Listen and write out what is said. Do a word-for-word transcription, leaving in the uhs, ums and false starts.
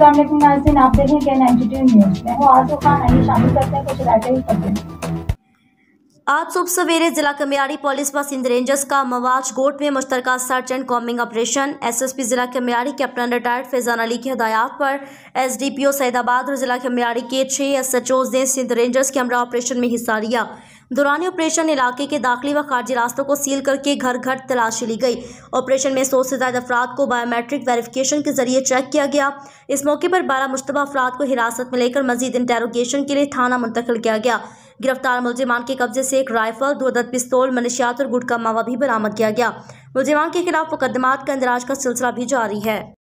अस्सलाम वालेकुम नाज़रीन, आप देख रहे हैं नाइन्टी टू न्यूज़ में। वो आजू खान आइए शामिल करते हैं कुछ राइटर करते हैं। आज सुबह सवेरे जिला कमियाड़ी पुलिस व सिंध रेंजर्स का मवाज गोट में मुश्तरका search and combing operation SSP जिला कमियाड़ी कैप्टन रिटायर्ड फैजान अली की हदायत पर एसडीपीओ सैदाबाद और जिला कमियाड़ी के छह एसएचओ ने सिंध रेंजर्स के हमरा ऑपरेशन में हिस्सा लिया। दौरान ऑपरेशन इलाके के दाखिली व खारजी रास्तों को सील करके घर घर तलाशी ली गई। ऑपरेशन में सौ से ज्यादा अफराद को बायोमेट्रिक वेरिफिकेशन के जरिए चेक किया गया। इस मौके पर बारह मुश्तबा अफराद को हिरासत में लेकर मजीद इंटेरोगेशन के लिए थाना मुंतकिल किया गया। गिरफ्तार मुलजिमान के कब्जे से एक राइफल, दो अदद पिस्तौल, मनशियात और गुटखा मावा भी बरामद किया गया। मुलजिमान के खिलाफ मुकदमात का इंदराज का सिलसिला भी जारी है।